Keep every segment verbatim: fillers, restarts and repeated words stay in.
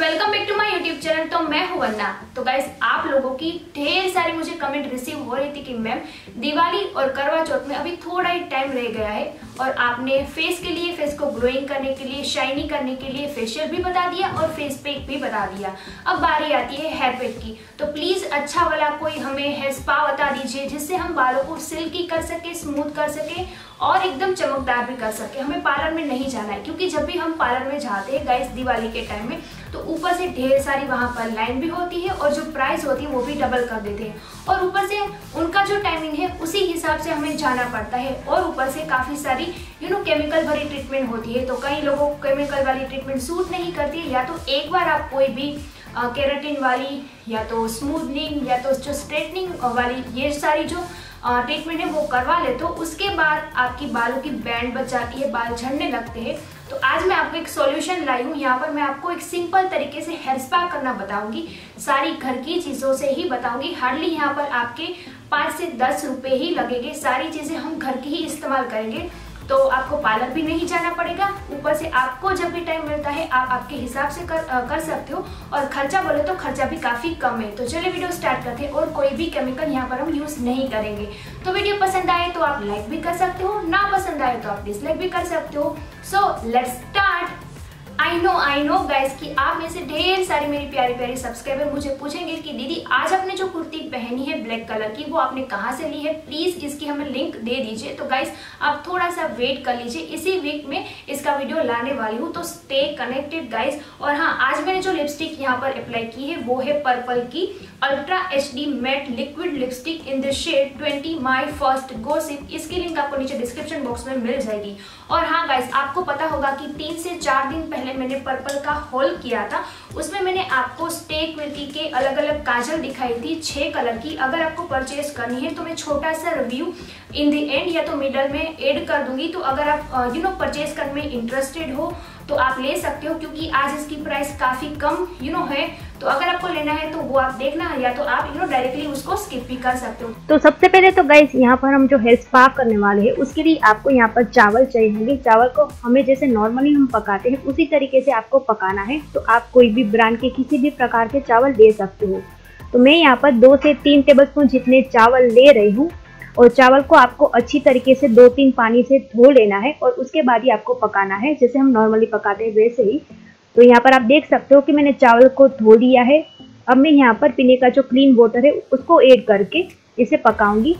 Welcome back to my YouTube channel. तो मैं हूं वंदना। तो गाइस, आप लोगों की ढेर सारी मुझे कमेंट रिसीव हो रही थी कि मैम दिवाली और करवा चौथ में अभी थोड़ा ही टाइम रह गया है और आपने फेस के लिए, फेस को ग्लोइंग करने के लिए, शाइनी करने के लिए फेशियल भी बता दिया और फेस पैक भी बता दिया। अब बारी आती है हेयर पैक की। तो प्लीज अच्छा वाला कोई हमें हेयर स्पा बता दीजिए जिससे हम बालों को सिल्की कर सके, स्मूथ कर सके और एकदम चमकदार भी कर सके। हमें पार्लर में नहीं जाना है, क्योंकि जब भी हम पार्लर में जाते हैं गाइस दिवाली के टाइम में, तो ऊपर से ढेर सारी वहां पर लाइन भी होती है और जो प्राइस होती है वो भी डबल कर देते हैं और ऊपर से उनका जो टाइमिंग है उसी हिसाब से हमें जाना पड़ता है और ऊपर से काफी सारी यू नो केमिकल भरी ट्रीटमेंट होती है। तो कई लोगों को केमिकल वाली ट्रीटमेंट सूट नहीं करती है। या तो एक बार आप कोई भी केराटिन वाली या तो स्मूथनिंग या तो जो स्ट्रेटनिंग वाली ये सारी जो ट्रीटमेंट है वो करवा ले, तो उसके बाद आपकी बालों की बैंड बच जाती है, बाल झड़ने लगते हैं। तो आज मैं आपको एक सॉल्यूशन लाई हूँ। यहाँ पर मैं आपको एक सिंपल तरीके से हेयर स्पा करना बताऊंगी, सारी घर की चीज़ों से ही बताऊंगी। हार्डली यहाँ पर आपके पाँच से दस रुपये ही लगेंगे। सारी चीज़ें हम घर की ही इस्तेमाल करेंगे, तो आपको पार्लर भी नहीं जाना पड़ेगा। ऊपर से आपको जब भी टाइम मिलता है आप आपके हिसाब से कर आ, कर सकते हो और खर्चा बोले तो खर्चा भी काफ़ी कम है। तो चलिए वीडियो स्टार्ट करते हैं और कोई भी केमिकल यहाँ पर हम यूज़ नहीं करेंगे। तो वीडियो पसंद आए तो आप लाइक भी कर सकते हो, ना पसंद आए तो आप डिसलाइक भी कर सकते हो। So let's start. I know I know guys कि आप में से ढेर सारी मेरी प्यारी प्यारी सब्सक्राइबर मुझे पूछेंगे कि दीदी आज आपने जो कुर्ती पहनी है ब्लैक कलर की वो आपने कहाँ से ली है, प्लीज इसकी हमें लिंक दे दीजिए। तो गाइस आप थोड़ा सा वेट कर लीजिए, इसी वीक में इसका वीडियो लाने वाली हूँ, तो स्टे कनेक्टेड गाइस। और हाँ, आज मैंने जो लिपस्टिक यहाँ पर अप्लाई की है वो है पर्पल की ultra H D matte liquid lipstick in the shade twenty my first gossip. इसकी लिंक आपको नीचे डिस्क्रिप्शन बॉक्स में मिल जाएगी। और हाँ गाइस, आपको पता होगा कि तीन से चार दिन पहले मैंने पर्पल का हॉल किया था, उसमें मैंने आपको स्टे क्विल्टी के अलग अलग काजल दिखाई थी छह कलर की। अगर आपको परचेज करनी है तो मैं छोटा सा रिव्यू इन द एंड या तो मिडल में ऐड कर दूंगी। तो अगर आप यू नो परचेज करने में इंटरेस्टेड हो तो आप ले सकते हो, क्योंकि आज इसकी प्राइस काफी कम यू नो है। तो अगर आपको लेना है तो वो आप देखना, या तो आप यू नो डायरेक्टली उसको स्किप भी कर सकते हो। तो सबसे पहले तो गाइस यहाँ पर हम जो हेयर स्पा करने वाले हैं उसके लिए आपको यहाँ पर चावल चाहिए होंगे। चावल को हमें जैसे नॉर्मली हम पकाते हैं उसी तरीके से आपको पकाना है। तो आप कोई भी ब्रांड के किसी भी प्रकार के चावल ले सकते हो। तो मैं यहाँ पर दो से तीन टेबल स्पून जितने चावल ले रही हूँ और चावल को आपको अच्छी तरीके से दो तीन पानी से धो लेना है और उसके बाद ही आपको पकाना है, जैसे हम नॉर्मली पकाते हैं वैसे ही। तो यहाँ पर आप देख सकते हो कि मैंने चावल को धो लिया है। अब मैं यहाँ पर पीने का जो क्लीन वाटर है उसको ऐड करके इसे पकाऊंगी।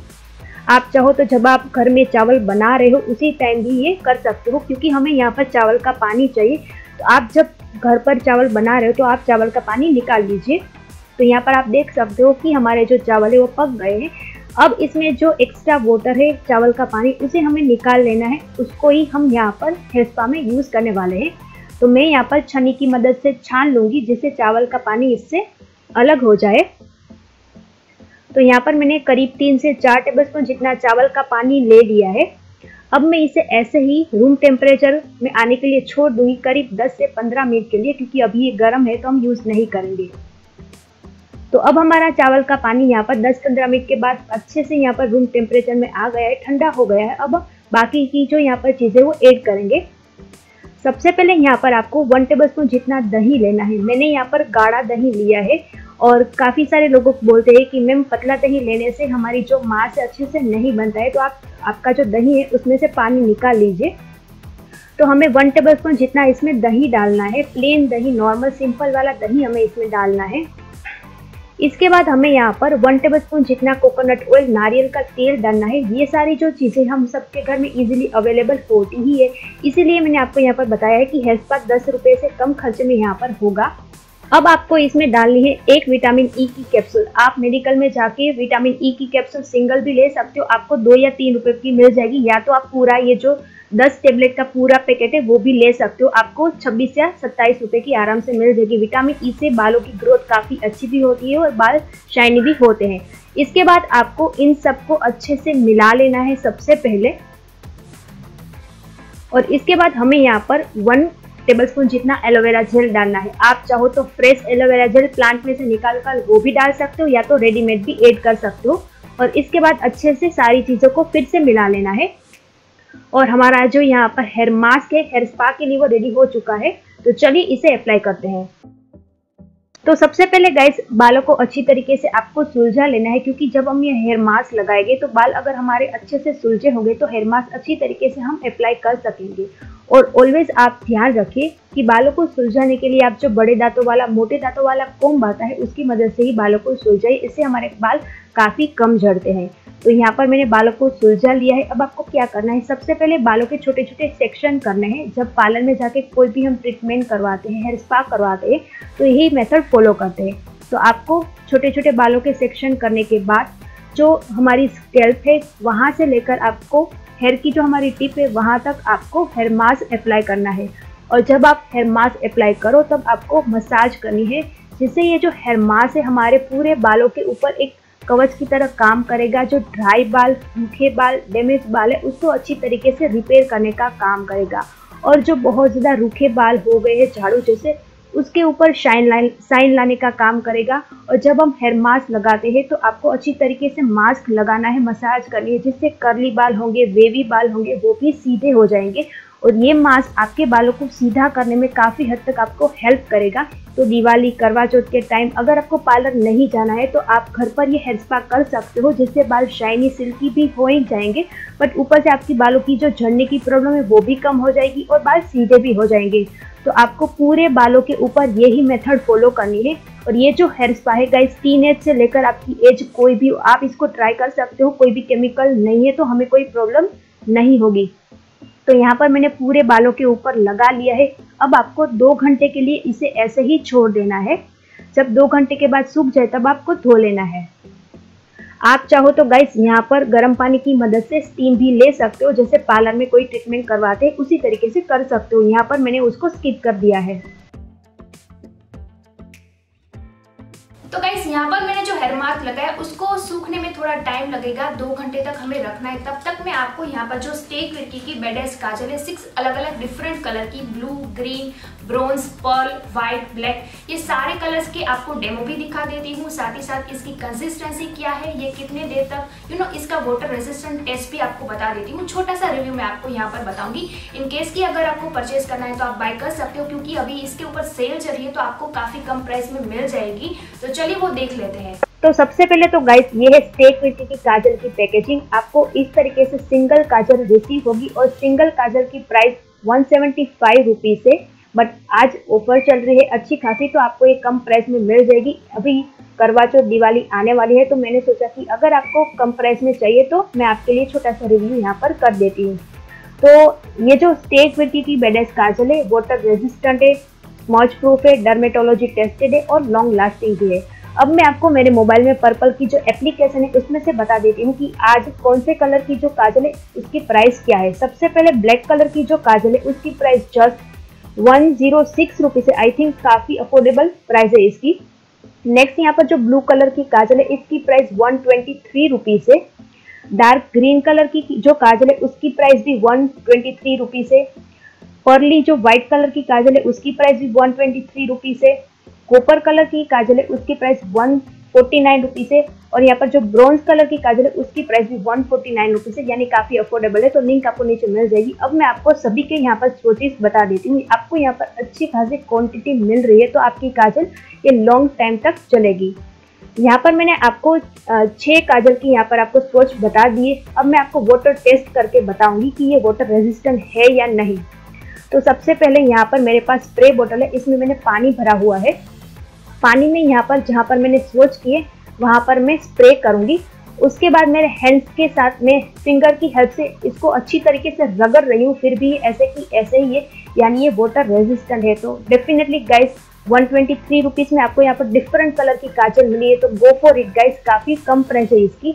आप चाहो तो जब आप घर में चावल बना रहे हो उसी टाइम भी ये कर सकते हो, क्योंकि हमें यहाँ पर चावल का पानी चाहिए। तो आप जब घर पर चावल बना रहे हो तो आप चावल का पानी निकाल लीजिए। तो यहाँ पर आप देख सकते हो कि हमारे जो चावल है वो पक गए हैं। अब इसमें जो एक्स्ट्रा वाटर है चावल का पानी उसे हमें निकाल लेना है, उसको ही हम यहाँ पर हेयर स्पा में यूज़ करने वाले हैं। तो मैं यहाँ पर छन्नी की मदद से छान लूँगी जिससे चावल का पानी इससे अलग हो जाए। तो यहाँ पर मैंने करीब तीन से चार टेबलस्पून जितना चावल का पानी ले लिया है। अब मैं इसे ऐसे ही रूम टेम्परेचर में आने के लिए छोड़ दूँगी करीब दस से पंद्रह मिनट के लिए, क्योंकि अभी ये गर्म है तो हम यूज़ नहीं करेंगे। तो अब हमारा चावल का पानी यहाँ पर दस पंद्रह मिनट के बाद अच्छे से यहाँ पर रूम टेम्परेचर में आ गया है, ठंडा हो गया है। अब बाकी की जो यहाँ पर चीज़ें वो ऐड करेंगे। सबसे पहले यहाँ पर आपको वन टेबलस्पून जितना दही लेना है। मैंने यहाँ पर गाढ़ा दही लिया है और काफ़ी सारे लोग बोलते हैं कि मैम पतला दही लेने से हमारी जो मांस अच्छे से नहीं बनता है। तो आप आपका जो दही है उसमें से पानी निकाल लीजिए। तो हमें वन टेबलस्पून जितना इसमें दही डालना है, प्लेन दही, नॉर्मल सिंपल वाला दही हमें इसमें डालना है। इसके बाद हमें यहाँ पर वन टेबलस्पून जितना कोकोनट ऑयल, नारियल का तेल डालना है। ये सारी जो चीज़ें हम सबके घर में इजीली अवेलेबल होती ही है, इसीलिए मैंने आपको यहाँ पर बताया है कि हेयर स्पा दस रुपये से कम खर्च में यहाँ पर होगा। अब आपको इसमें डालनी है एक विटामिन ई की कैप्सूल। आप मेडिकल में जाके विटामिन ई की कैप्सूल सिंगल भी ले सकते हो, आपको दो या तीन रुपये की मिल जाएगी। या तो आप पूरा ये जो दस टेबलेट का पूरा पैकेट है वो भी ले सकते हो, आपको छब्बीस या सत्ताईस रुपए की आराम से मिल जाएगी। विटामिन ई से बालों की ग्रोथ काफ़ी अच्छी भी होती है और बाल शाइनी भी होते हैं। इसके बाद आपको इन सबको अच्छे से मिला लेना है सबसे पहले, और इसके बाद हमें यहाँ पर वन टेबलस्पून जितना एलोवेरा जेल डालना है। आप चाहो तो फ्रेश एलोवेरा जेल प्लांट में से निकाल कर वो भी डाल सकते हो, या तो रेडीमेड भी ऐड कर सकते हो। और इसके बाद अच्छे से सारी चीज़ों को फिर से मिला लेना है। और हमारा जो यहाँ पर हेयर मास्क है हेयर स्पा के लिए वो रेडी हो चुका है। तो चलिए इसे अप्लाई करते हैं। तो सबसे पहले गाइस बालों को अच्छी तरीके से आपको सुलझा लेना है, क्योंकि जब हम ये हेयर मास्क लगाएंगे तो बाल अगर हमारे अच्छे से सुलझे होंगे तो हेयर मास्क अच्छी तरीके से हम अप्लाई कर सकेंगे। और ऑलवेज आप ध्यान रखिए कि बालों को सुलझाने के लिए आप जो बड़े दांतों वाला मोटे दांतों वाला कोम्ब आता है उसकी मदद से ही बालों को सुलझाइए, इससे हमारे बाल काफ़ी कम झड़ते हैं। तो यहाँ पर मैंने बालों को सुलझा लिया है। अब आपको क्या करना है, सबसे पहले बालों के छोटे छोटे सेक्शन करने हैं। जब पार्लर में जाके कोई भी हम ट्रीटमेंट करवाते हैं, हेयर स्पा करवाते हैं, तो यही मेथड फॉलो करते हैं। तो आपको छोटे छोटे बालों के सेक्शन करने के बाद जो हमारी स्कैल्प है वहाँ से लेकर आपको हेयर की जो हमारी टिप है वहाँ तक आपको हेयर मास्क अप्लाई करना है। और जब आप हेयर मास्क अप्लाई करो तब आपको मसाज करनी है, जिससे ये जो हेयर मास्क है हमारे पूरे बालों के ऊपर एक कवच की तरह काम करेगा। जो ड्राई बाल, सूखे बाल, डैमेज बाल है उसको अच्छी तरीके से रिपेयर करने का काम करेगा। और जो बहुत ज़्यादा रूखे बाल हो गए हैं झाड़ू जैसे, उसके ऊपर शाइन लाइन शाइन लाने का काम करेगा। और जब हम हेयर मास्क लगाते हैं तो आपको अच्छी तरीके से मास्क लगाना है, मसाज करनी है, जिससे कर्ली बाल होंगे, वेवी बाल होंगे, वो भी सीधे हो जाएंगे। और ये मास्क आपके बालों को सीधा करने में काफ़ी हद तक आपको हेल्प करेगा। तो दिवाली, करवा चौथ के टाइम अगर आपको पार्लर नहीं जाना है तो आप घर पर ये हेयर स्पा कर सकते हो, जिससे बाल शाइनी सिल्की भी हो ही जाएंगे, बट ऊपर से आपकी बालों की जो झड़ने की प्रॉब्लम है वो भी कम हो जाएगी और बाल सीधे भी हो जाएंगे। तो आपको पूरे बालों के ऊपर यही मेथड फॉलो करनी है। और ये जो हेयर स्पा है गाइस, टीन एज से लेकर आपकी एज कोई भी हो, आप इसको ट्राई कर सकते हो। कोई भी केमिकल नहीं है तो हमें कोई प्रॉब्लम नहीं होगी। तो यहाँ पर मैंने पूरे बालों के ऊपर लगा लिया है। अब आपको दो घंटे के लिए इसे ऐसे ही छोड़ देना है। जब दो घंटे के बाद सूख जाए तब आपको धो लेना है। आप चाहो तो गाइस यहाँ पर गर्म पानी की मदद से स्टीम भी ले सकते हो, जैसे पार्लर में कोई ट्रीटमेंट करवाते हैं उसी तरीके से कर सकते हो। यहाँ पर मैंने उसको स्किप कर दिया है। तो गाइस यहाँ पर मैंने जो हेयर मास्क लगाया उसको सूखने में थोड़ा टाइम लगेगा, दो घंटे तक हमें रखना है। तब तक मैं आपको यहाँ पर जो स्टेक विर्की की बेडेस काजल है, सिक्स अलग अलग डिफरेंट कलर की, blue, green, bronze, pearl, white, black, ये सारे कलर्स के आपको डेमो भी दिखा देती हूँ। साथ ही साथ इसकी कंसिस्टेंसी क्या है, ये कितने देर तक यू नो इसका वाटर रेजिस्टेंट टेस्ट भी आपको बता देती हूँ। छोटा सा रिव्यू मैं आपको यहाँ पर बताऊंगी। इन केस की अगर आपको परचेज करना है तो आप बाय कर सकते हो, क्योंकि अभी इसके ऊपर सेल चल रही है तो आपको काफी कम प्राइस में मिल जाएगी। तो चलिए वो देख लेते हैं। तो सबसे पहले तो गाइस ये है स्टेक विर्की की काजल की पैकेजिंग। आपको इस तरीके से सिंगल काजल रिसीव होगी और सिंगल काजल की price one seventy five rupees है, बट आज ऑफर चल रही है अच्छी खासी, तो आपको ये कम प्राइस में मिल जाएगी। अभी करवा चौथ, दिवाली आने वाली है, तो मैंने सोचा कि अगर आपको कम प्राइस में चाहिए तो मैं आपके लिए छोटा सा रिव्यू यहाँ पर कर देती हूँ। तो ये जो स्टेक विर्की की बेडेस काजल है वाटर रेजिस्टेंट है, स्मॉच प्रूफ है, डर्मेटोलॉजी टेस्टेड है और लॉन्ग लास्टिंग भी है। अब मैं आपको मेरे मोबाइल में पर्पल की जो एप्लीकेशन है उसमें से बता देती हूँ कि आज कौन से कलर की जो काजल है उसकी प्राइस क्या है। सबसे पहले ब्लैक कलर की जो काजल है उसकी price just one zero six rupees है। आई थिंक काफी अफोर्डेबल प्राइस है इसकी। नेक्स्ट यहाँ पर जो ब्लू कलर की काजल है इसकी price one twenty three rupees है। डार्क ग्रीन कलर की जो काजल है उसकी प्राइस भी वन ट्वेंटी थ्री रुपीज है। पर्ली जो व्हाइट कलर की काजल है उसकी प्राइस भी वन ट्वेंटी थ्री रुपीज है। कॉपर कलर की काजल है उसकी price one forty nine rupees है। और यहाँ पर जो ब्रॉन्ज कलर की काजल है उसकी प्राइस भी वन फोर्टी नाइन रुपीज है, यानी काफी अफोर्डेबल है। तो लिंक आपको नीचे मिल जाएगी। अब मैं आपको सभी के यहाँ पर स्वचिस बता देती हूँ। आपको यहाँ पर अच्छी खासी क्वांटिटी मिल रही है तो आपकी काजल ये लॉन्ग टाइम तक चलेगी। यहाँ पर मैंने आपको छह काजल की यहाँ पर आपको स्वच बता दिए। अब मैं आपको वाटर टेस्ट करके बताऊंगी कि ये वाटर रेजिस्टेंट है या नहीं। तो सबसे पहले यहाँ पर मेरे पास स्प्रे बोतल है, इसमें मैंने पानी भरा हुआ है। पानी में यहाँ पर जहाँ पर मैंने स्वच किए वहाँ पर मैं स्प्रे करूंगी। उसके बाद मेरे हैंड्स के साथ मैं फिंगर की हेल्प से इसको अच्छी तरीके से रगड़ रही हूँ, फिर भी ऐसे की ऐसे ही है, यानी ये वाटर रेजिस्टेंट है। तो definitely guys one twenty three rupees में आपको यहाँ पर डिफरेंट कलर की काजल मिली है, तो गो फॉर इट गाइस, काफी कम प्राइस है इसकी।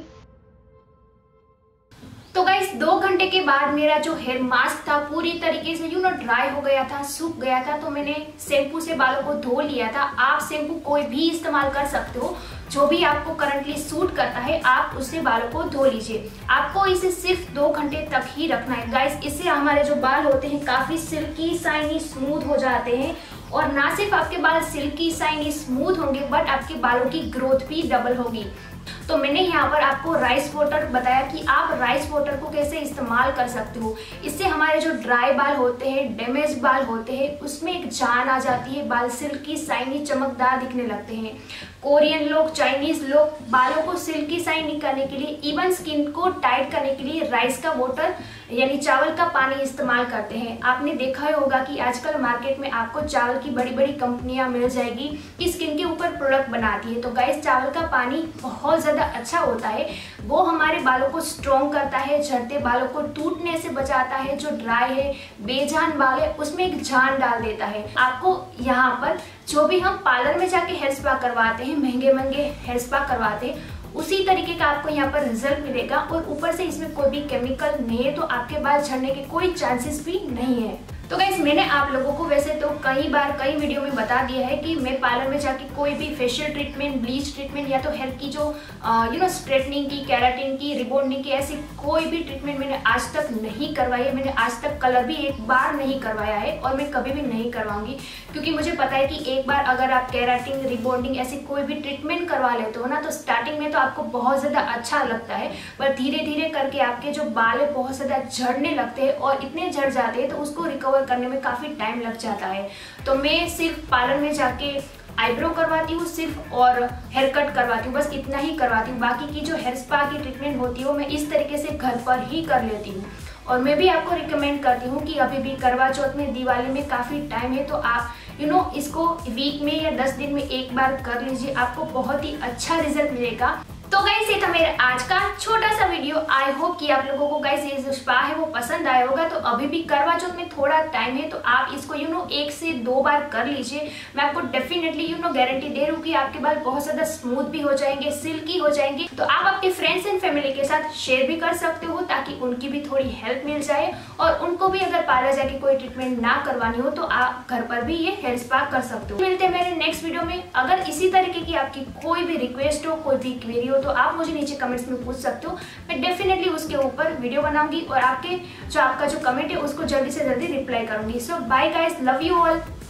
तो गाइस दो घंटे के बाद मेरा जो हेयर मास्क था पूरी तरीके से यू नो ड्राई हो गया था, सूख गया था। तो मैंने शैम्पू से बालों को धो लिया था। आप शैम्पू कोई भी इस्तेमाल कर सकते हो, जो भी आपको करंटली सूट करता है आप उससे बालों को धो लीजिए। आपको इसे सिर्फ दो घंटे तक ही रखना है गाइस। इससे हमारे जो बाल होते हैं काफी सिल्की, शाइनी, स्मूथ हो जाते हैं। और ना सिर्फ आपके बाल सिल्की, शाइनी, स्मूथ होंगे, बट आपके बालों की ग्रोथ भी डबल होगी। तो मैंने यहाँ पर आपको राइस वाटर बताया कि आप राइस वाटर को कैसे इस्तेमाल कर सकते हो। इससे हमारे जो ड्राई बाल होते हैं, डैमेज बाल होते हैं, उसमें एक जान आ जाती है, बाल सिल्की शाइनी चमकदार दिखने लगते हैं। कोरियन लोग, चाइनीज लोग बालों को सिल्की शाइनी करने के लिए, इवन स्किन को टाइट करने के लिए राइस का वाटर यानी चावल का पानी इस्तेमाल करते हैं। आपने देखा ही होगा कि आजकल मार्केट में आपको चावल की बड़ी बड़ी कंपनियां मिल जाएगी कि स्किन के ऊपर प्रोडक्ट बनाती है। तो गाइस, चावल का पानी बहुत ज़्यादा अच्छा होता है, वो हमारे बालों को स्ट्रॉन्ग करता है, झड़ते बालों को टूटने से बचाता है, जो ड्राई है, बेजान बाल है, उसमें एक जान डाल देता है। आपको यहाँ पर जो भी हम पार्लर में जाके हेयर स्पा करवाते हैं, महंगे महंगे हेयर स्पा करवाते हैं, उसी तरीके का आपको यहाँ पर रिजल्ट मिलेगा। और ऊपर से इसमें कोई भी केमिकल नहीं है, तो आपके बाल झड़ने के कोई चांसेस भी नहीं है। तो गाइस, मैंने आप लोगों को वैसे तो कई बार कई वीडियो में बता दिया है कि मैं पार्लर में जाके कोई भी फेशियल ट्रीटमेंट, ब्लीच ट्रीटमेंट या तो हेयर की जो यू नो स्ट्रेटनिंग की, केराटिन की, रिबॉन्डिंग की, ऐसी कोई भी ट्रीटमेंट मैंने आज तक नहीं करवाई है। मैंने आज तक कलर भी एक बार नहीं करवाया है और मैं कभी भी नहीं करवाऊंगी, क्योंकि मुझे पता है कि एक बार अगर आप केराटिन, रिबॉन्डिंग ऐसी कोई भी ट्रीटमेंट करवा लेते हो ना, तो स्टार्टिंग में तो आपको बहुत ज़्यादा अच्छा लगता है, पर धीरे धीरे करके आपके जो बाल है बहुत ज़्यादा झड़ने लगते हैं और इतने झड़ जाते हैं तो उसको रिकवर करने में काफी टाइम लग जाता है। तो मैं सिर्फ पार्लर में जाके आईब्रो करवाती हूँ सिर्फ, और हेयर कट करवाती हूँ, बस इतना ही करवाती हूँ। बाकी की जो हेयर स्पा की ट्रीटमेंट होती है वो मैं इस तरीके से घर पर ही कर लेती हूँ। और मैं भी आपको रिकमेंड करती हूँ कि अभी भी करवा चौथ में, दिवाली में काफी टाइम है, तो आप यू नो इसको वीक में या दस दिन में एक बार कर लीजिए, आपको बहुत ही अच्छा रिजल्ट मिलेगा। तो गाइस, ये था मेरा आज का छोटा सा वीडियो। आई होप कि आप लोगों को गाइस ये जो स्पा है वो पसंद आया होगा। तो अभी भी करवा चौथ में थोड़ा टाइम है, तो आप इसको यू नो एक से दो बार कर लीजिए। मैं आपको डेफिनेटली यू नो गारंटी दे रही हूँ कि आपके बाल बहुत ज्यादा स्मूथ भी हो जाएंगे, सिल्की हो जाएंगे। तो आप आपके फ्रेंड्स एंड फैमिली के साथ शेयर भी कर सकते हो, ताकि उनकी भी थोड़ी हेल्प मिल जाए और उनको भी अगर पार्लर जाके कोई ट्रीटमेंट ना करवानी हो तो आप घर पर भी ये हेयर स्पा कर सकते हो। मिलते हैं मेरे नेक्स्ट वीडियो में। अगर इसी तरीके की आपकी कोई भी रिक्वेस्ट हो, कोई भी क्वेरी हो, तो आप मुझे नीचे कमेंट्स में पूछ सकते हो। मैं डेफिनेटली उसके ऊपर वीडियो बनाऊंगी और आपके जो आपका जो कमेंट है उसको जल्दी से जल्दी रिप्लाई करूंगी। So bye guys, love you all.